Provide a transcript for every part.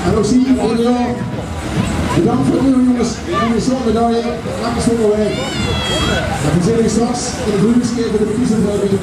En ook zie je voor jou. Bedankt voor de jongens. En de zonmedaille. Lekker zonnewerk. En dan zit ik straks in de bloemenskip voor de prijzenverdeling.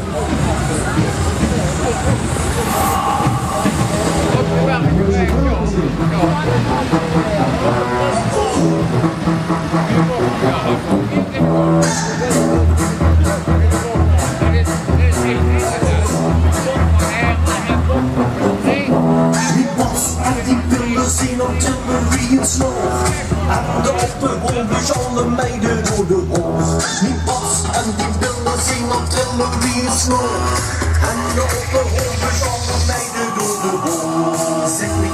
Zien op Tilbury en Sloot. En de opperhoofders alle meiden door de hoofd. Die pas en die willen zien op Tilbury en Sloot. En de opperhoofders alle meiden door de hoofd. Zeg me,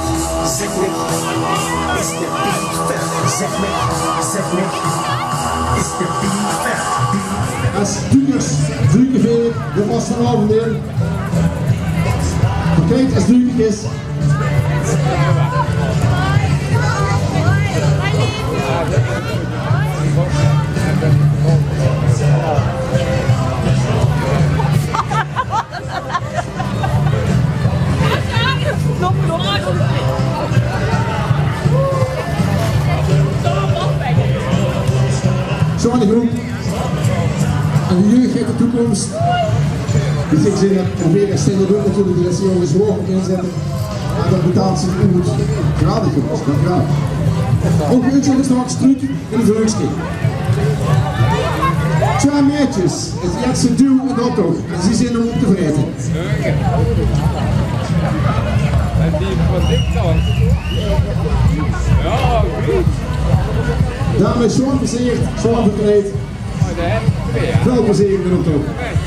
is de beat vet? Zeg me, is de beat vet? Als Duikers, Duikeveer, dat was vanavond in. Kijk, als Duikers is. Zo aan de groep. En de jeugd heeft de toekomst. Die zit zin dat proberen stille doen natuurlijk die deze jongens hoog inzetten. En dat betaalt zich goed. Gradig jongens, dat graag. Ook u zullen straks terug in de vluchtskip. Twee meisjes, het Jetsen Duw en dat toch. En ze zijn om op te vreten. En die van dik dan. Ja, goed. Daarmee zo'n plezier, zo'n verkleed. Veel plezier erop toch.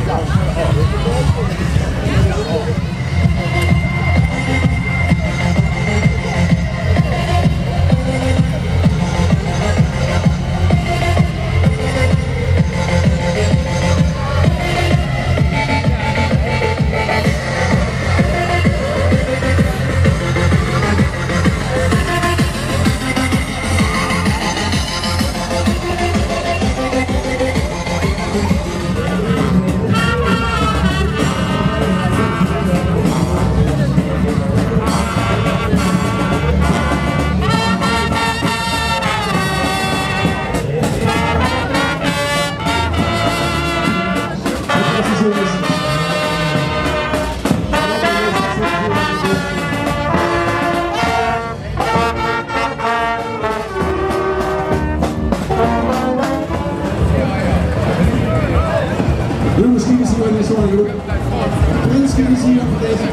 Misschien is hier in zo'n groep. Misschien is hier op deze.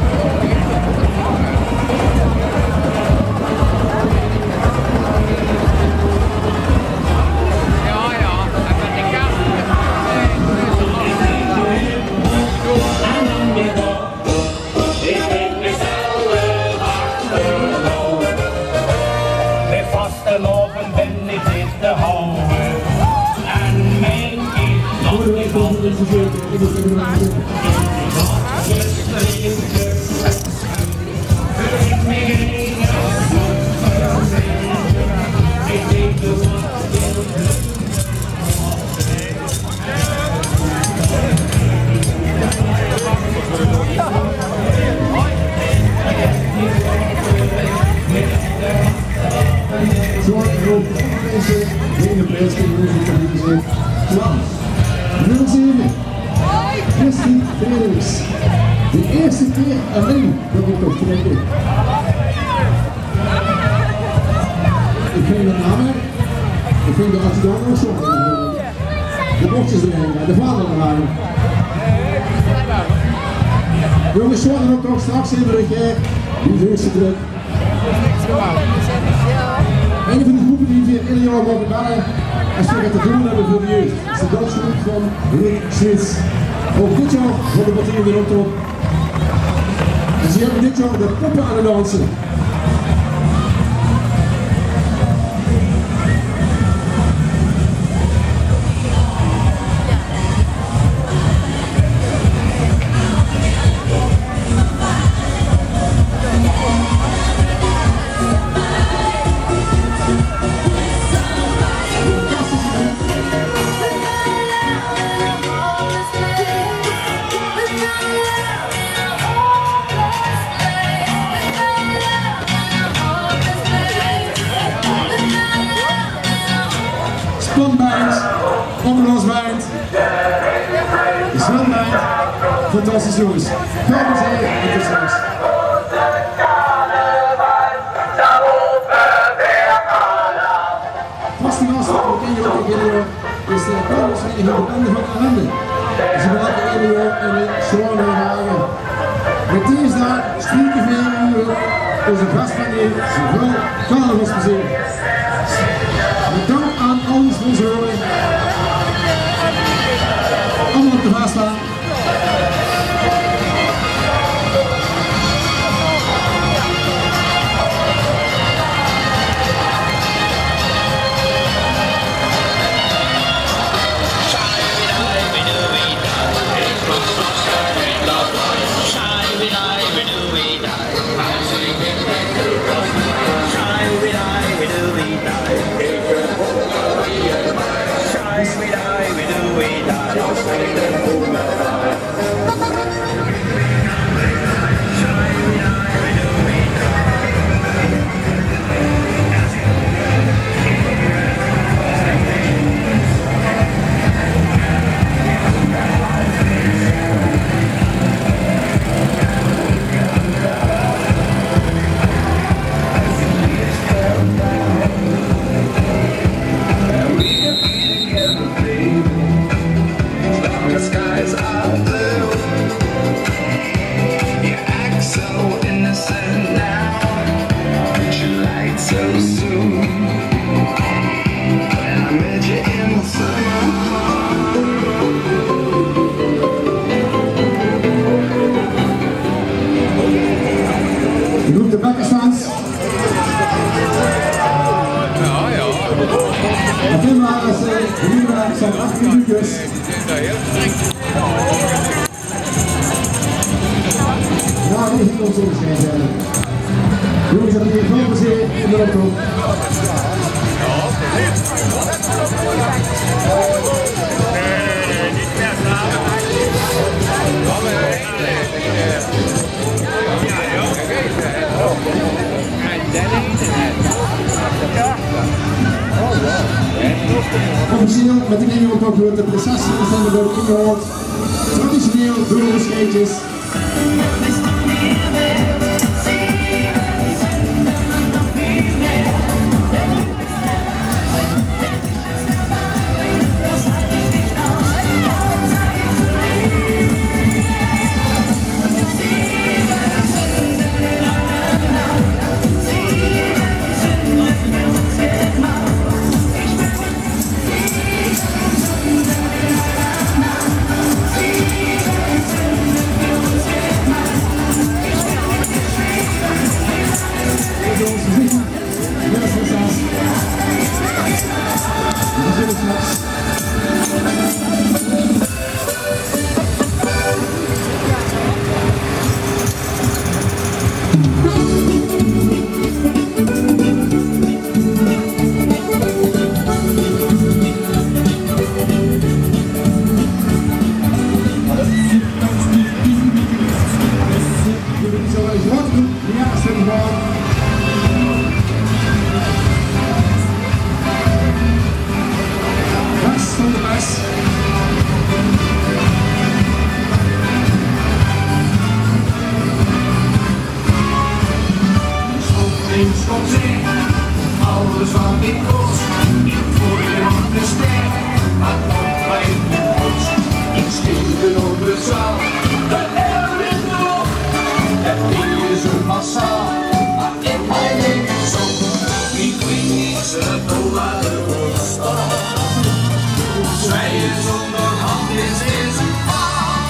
Christy Felix. De eerste keer alleen dat ik toch krijg. Ik vind de namen. Ik vind de adjudant ook zo. De bochtjes erin, de vader erin. Jongens, zorgen ook nog straks even dat jij die eerste druk. Een van de groepen die via ieder jaar mogen bellen als we het te doen hebben voor de jeugd. Dat is de dansgroep van Rick Smits. Ook dit jaar van de batterie weer op. En ze hebben dit jaar de poppen aan het dansen. Ommelos Band. De Sven Band. Fantastisch jongens. Veel plezier en tot straks. Vaste gast, we kennen je ook in video, is de Carlosvereniging de Bende van Ellende. Ze belangen EBO en de Schoonheerhagen. Met dinsdag, strieken 4 uur, onze gastpaneel, zoveel carnavalsplezier. Met dank aan alle sponsoren. Allemaal op de vaart staan. De bakkerstands. Ja, ja. En toen waren ze hier zo'n 8 minuutjes. Ja, die ging ons ingeschreven. Jongens, hebben hier veel plezier in de optocht. Officieel met de Game World wordt de prestatie van de World World. Traditioneel groene scheetjes. Alles wat ik kost, ik voel je op de ster, maar op mijn post. Ik stil op de zaal, de air in de lucht, het is een massaal, maar in mijn leven zo. Ik weet niet zo waar de woord staat. Zwijgen zonder hand is een paal.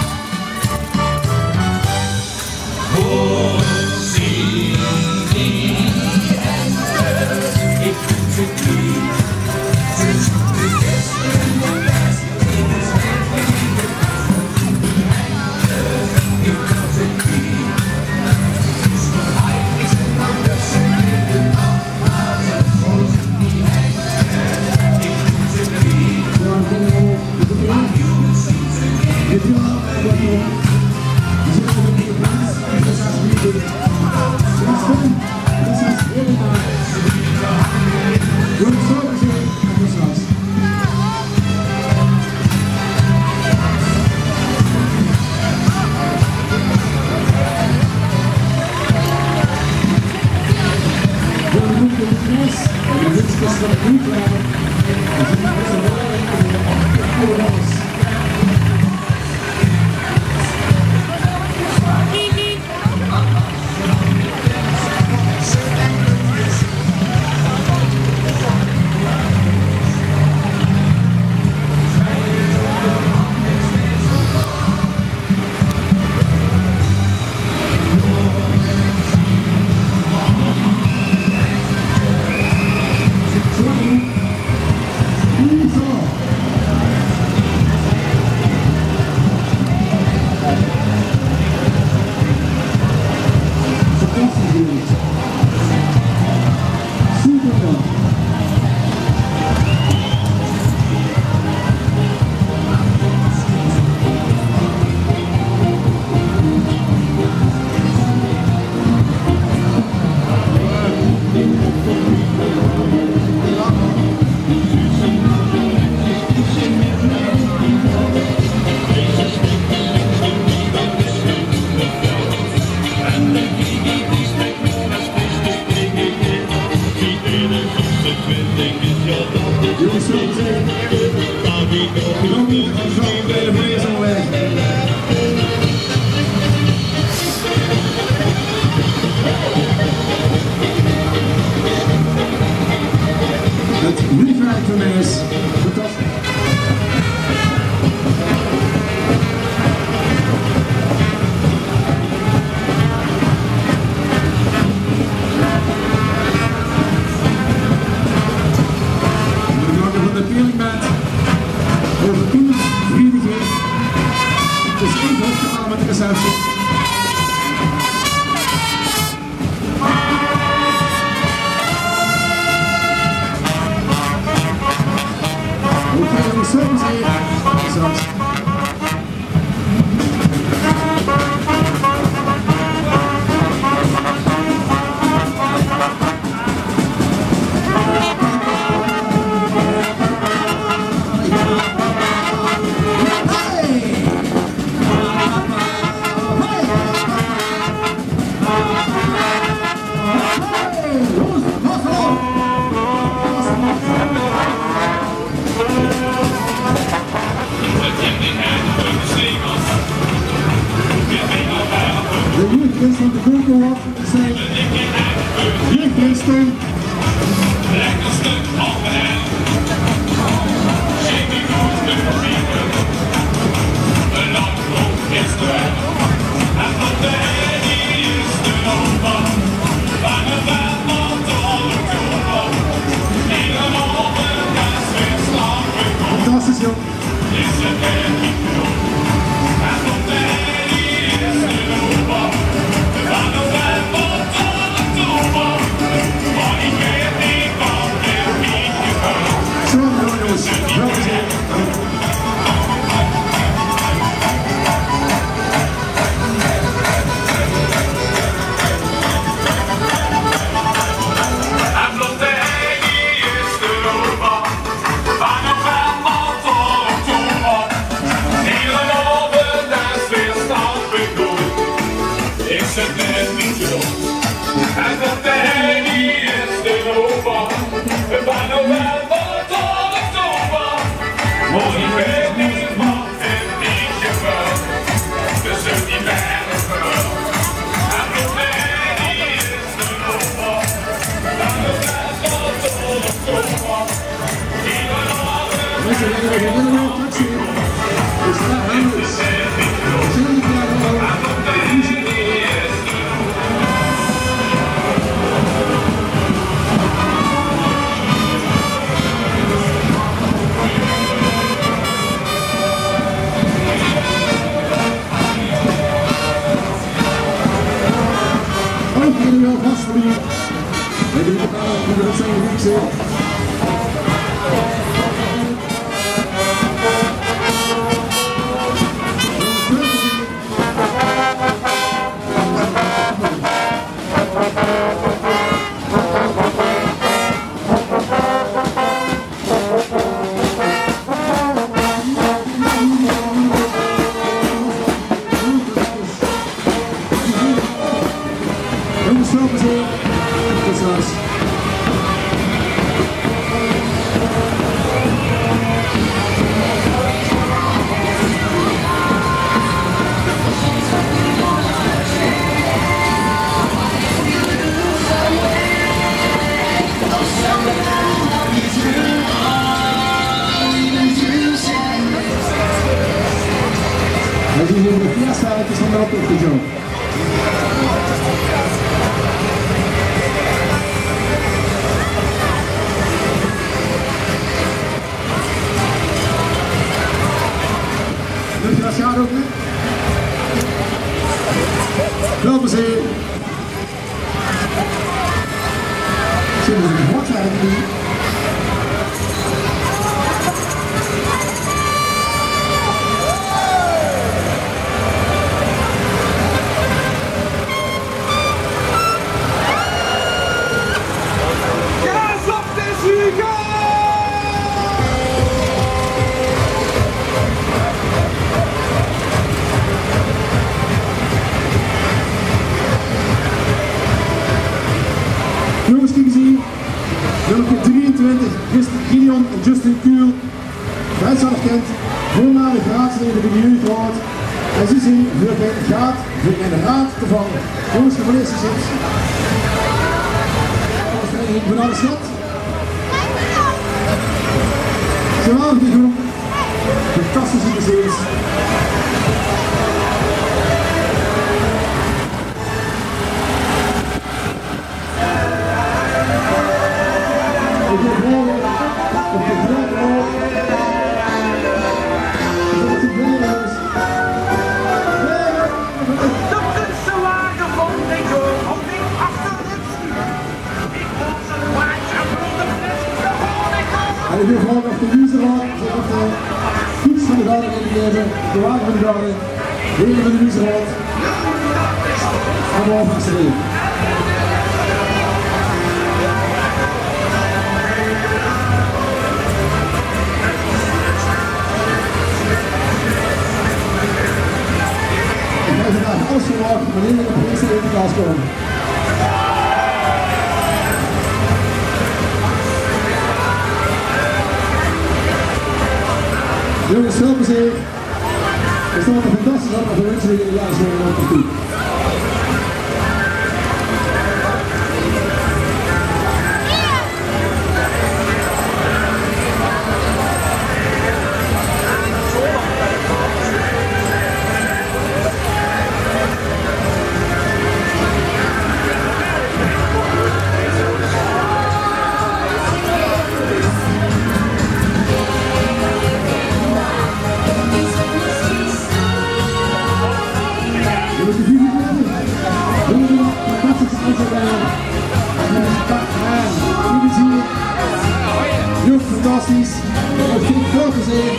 Oh, zie die ende, ik vind het niet. Het is de beste en de beste, het is echt niet de beste. Ik kan het niet. Het is mijn eigen, is het nou beste in de nacht, maar het volgt niet echt. Ik vind het niet. Maar you see de vlees onderweg. Het refrain van mij is fantastisch. Van de Peelingband over kindervriendelijkheid. Het is één hoofdkanaal met de receptie. Oké, jongens, zo is het. De jeugdkunst van de Kokelhof zijn jeugdkunsten. Fantastisch, joh. Jongens, kijk eens hier. Welke 3 de raadsleden die jullie gehoord. En ze zien voor geen gaat voor in de raad te vangen. Jongens, de politie zit. Van alle stad. Geweldig die groep. Fantastische museums. En ik wil gewoon op de Wieserwaard, zodat de fiets van de garde ingeven, de wagen van de garde, de heren van de Wieserwaard, en de overigste leven. Ik heb vandaag alles verwacht, wanneer we op de eerste evenkast komen. Jongens, veel plezier. We staan er fantastisch op, maar we wensen jullie een jaar zo lang toe. Fantastisch, het ging veel plezier.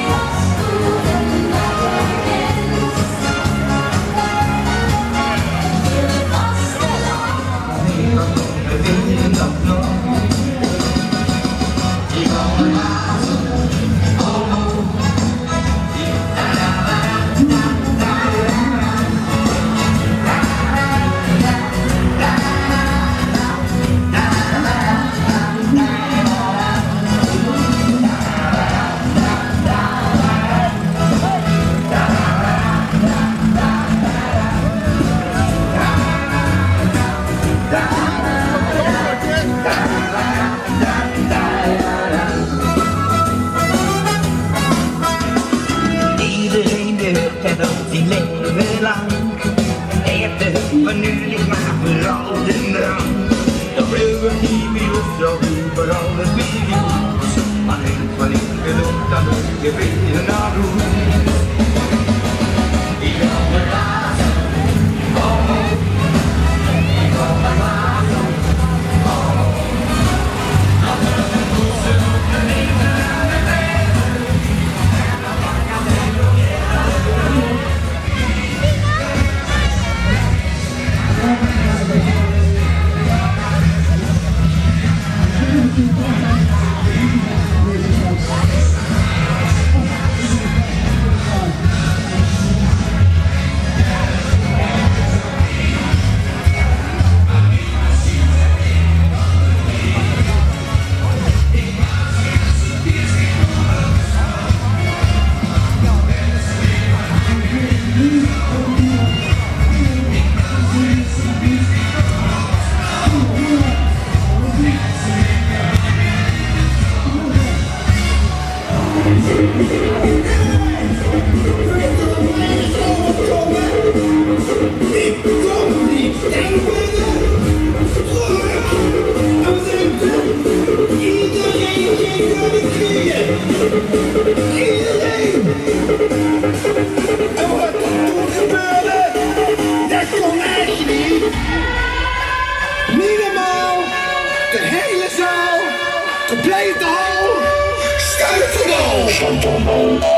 Iedereen durft het op die leven lang. Maar nu ligt maar vooral de drang. Dat we niet meer zo overal het weer goed. Maar eens wat ik geloof, dat ik weer naar doe. Ik wil me laten, oh oh. Ik wil me laten, oh oh. Dat we de koersen op de leven aan de leven. En dan mag ik heel weer aan. Compleet de hal, stuit de bal.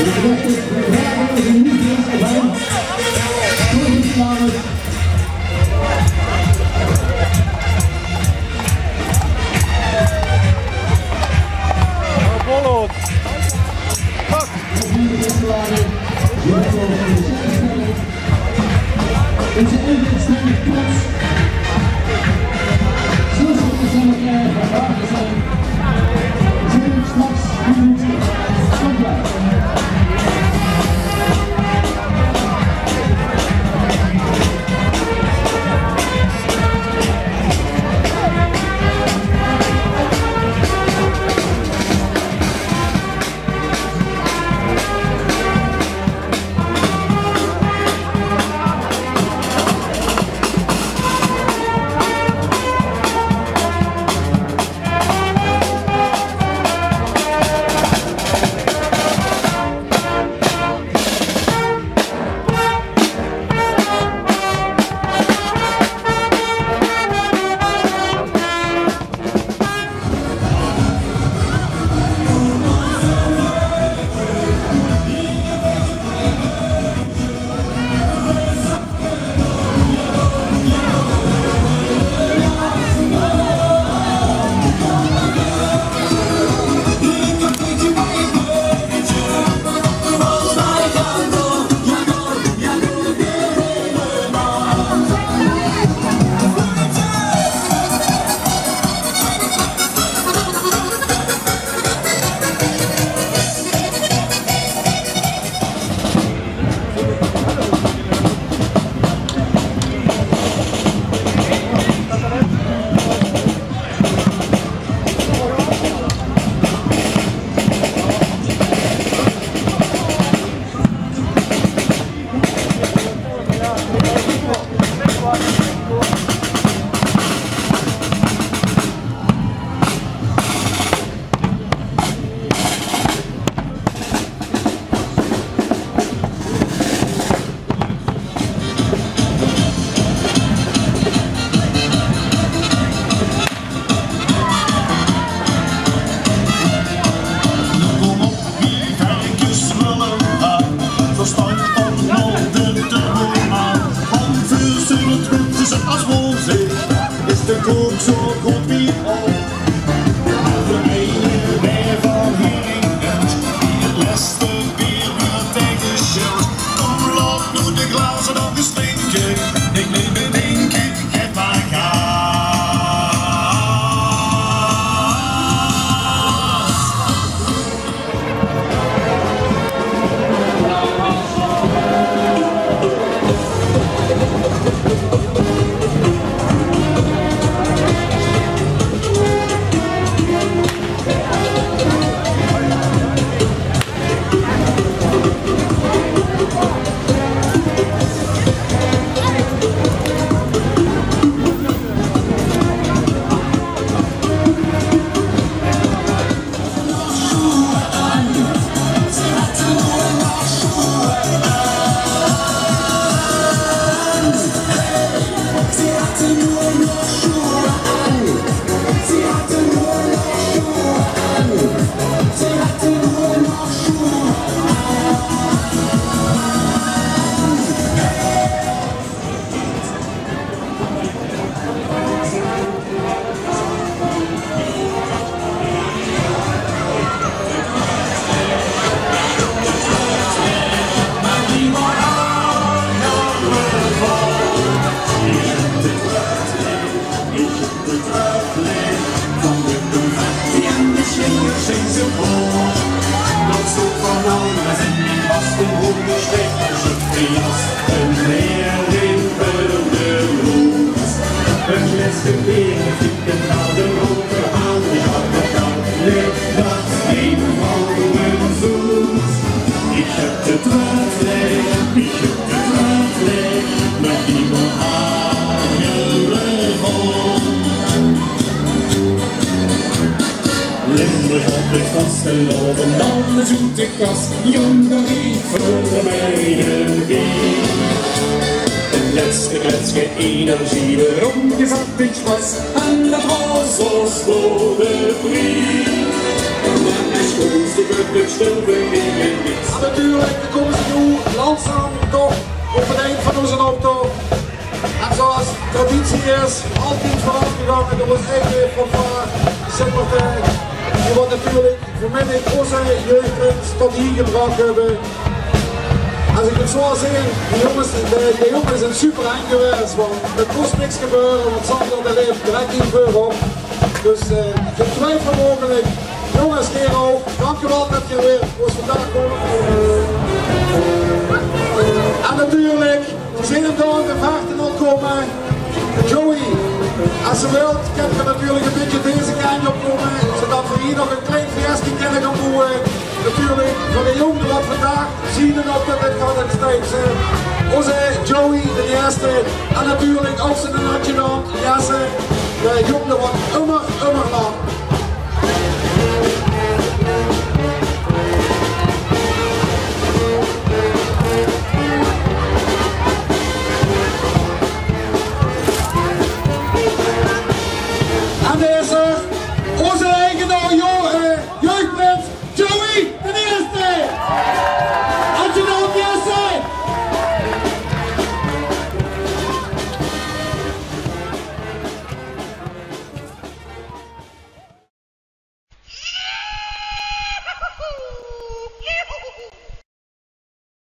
Stil bewegen, niets te doen. natuurlijk komen ze nu langzaam toch op het eind van onze optocht. En zoals traditie is, altijd vooraf gegaan door ons eigen fanfare, Simmertij. Die wordt natuurlijk voor mij onze jeugdprins tot hier gebracht hebben. Als ik het zo zie, de jongens zijn super eng geweest, want er kost niks gebeuren, want Sander de leeft direct in vuur op. Dus geen twijfel mogelijk. Jongens, Gero, dankjewel dat je weer was vandaag komen. En natuurlijk, we zien hem daar de vaarten al komen. Joey, als ze wilt, kan je natuurlijk een beetje deze kant op komen, zodat we hier nog een klein feestje kunnen gaan boeren. Natuurlijk, voor de jongeren wat vandaag zien we nog dat het gaat het steeds. Onze Joey, de eerste, en natuurlijk ook zijn natje dan, Jesse, de jongeren wordt immer lang.